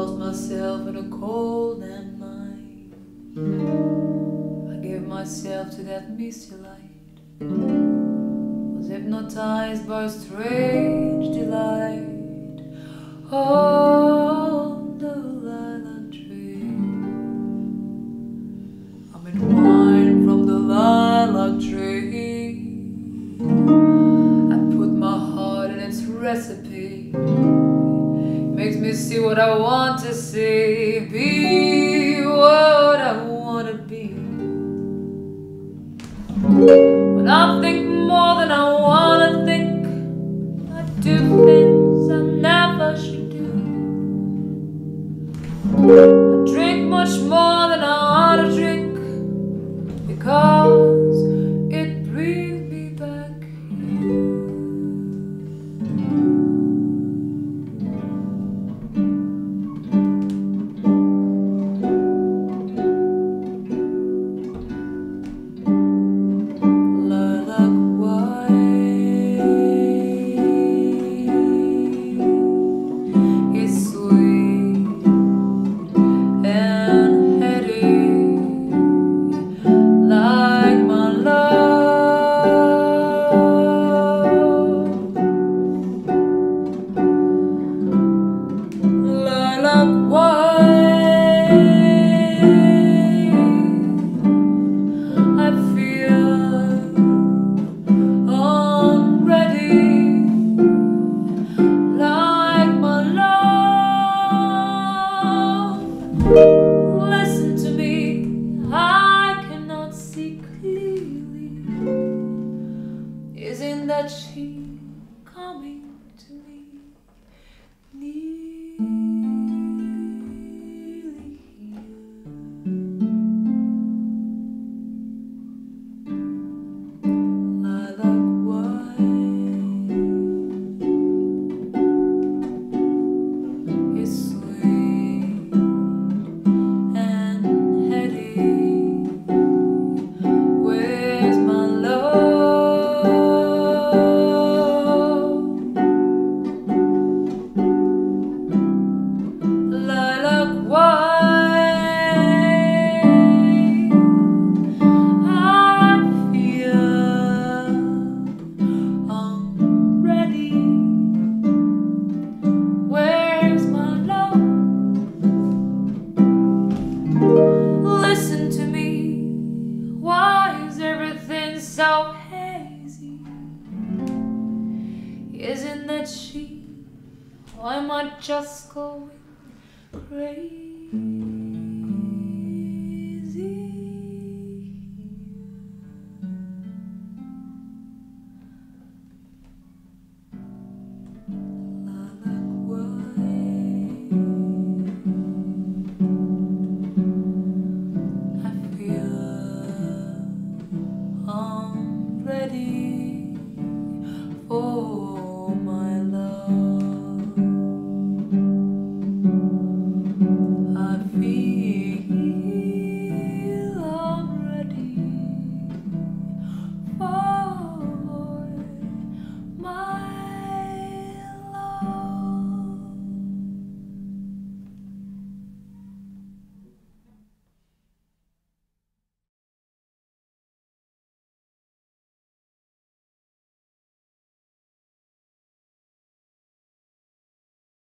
lost myself in a cold and night. I gave myself to that misty light, was hypnotized by a strange delight on the lilac tree. I'm in wine from the lilac tree. I put my heart in its recipe. Makes me see what I want to see, be what I want to be. When I think more than I want to think, I do things I never should do. I drink much more than I ought to drink, because it brings me back here. Listen to me, I cannot see clearly. Isn't that she coming to me? Nearly here. Lilac wine is sweet and heady. Where's my love? Lilac wine, I feel I'm ready. Where's my love? Listen to me, why is everything so hazy? Isn't that she, or am I just going crazy? Lilac wine, I feel I'm ready.